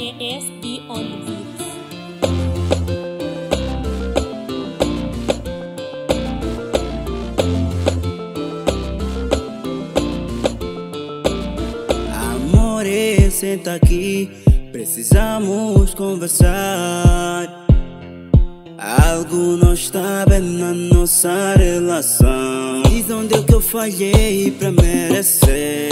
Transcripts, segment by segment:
ASD on the beats. Amore, senta aqui, precisamos conversar. Algo não está bem na nossa relação. Diz onde é que eu falhei pra merecer.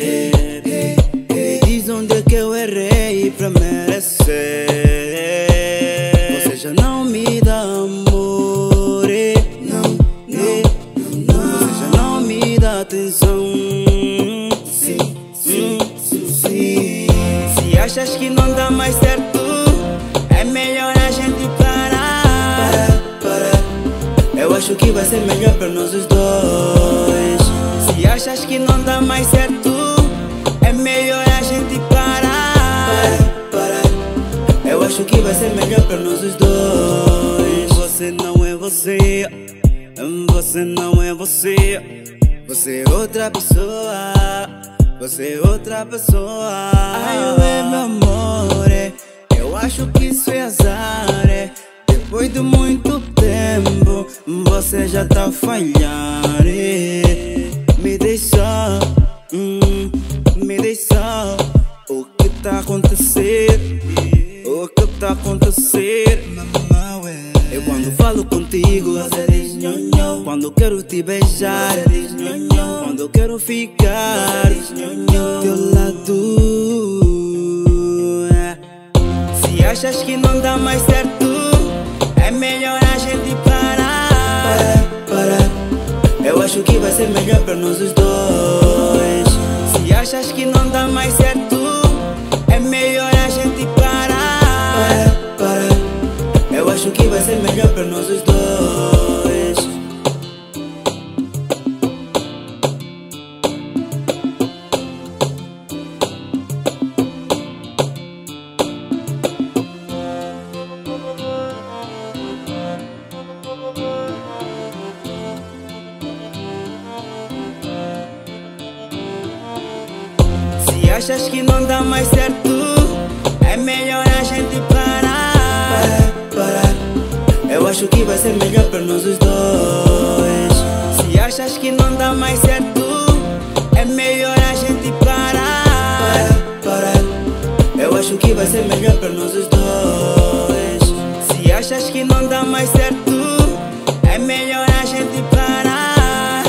Diz onde é que eu errei pra merecer. Você já não me dá amor, não. Você já não me dá atenção. Sim. Se achas que não dá mais certo, é melhor a gente parar. Eu acho que vai ser melhor para nós os dois. Se achas que não dá mais certo, é melhor a gente parar. Eu acho que vai ser melhor para nós os dois. Você não é você. Você não é você. Você é outra pessoa. Você é outra pessoa. Ai, meu amor, eu acho que isso é azar. Depois de muito tempo, você já tá a falhar. Me deixa, me deixa. O que tá a acontecer? O que tá a acontecer? Eu quando falo contigo, você diz nhonhô. Quando quero te beijar, você diz nhonhô. Quando eu quero ficar do teu lado. Se achas que não dá mais certo, é melhor a gente parar. Eu acho que vai ser melhor para nós os dois. Se achas que não dá mais certo, é melhor a gente parar. Eu acho que vai ser melhor para nós os dois. Se achas que não dá mais certo, é melhor a gente parar. Eu acho que vai ser melhor para nós os dois. Se achas que não dá mais certo, é melhor a gente parar. Eu acho que vai ser melhor para nós os dois. Se achas que não dá mais certo, é melhor a gente parar.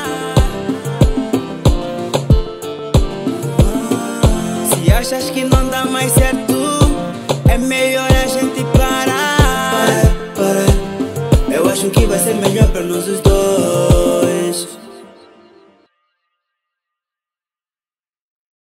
Se achas que não dá mais certo, é melhor a gente parar. Eu acho que vai ser melhor para nós os dois.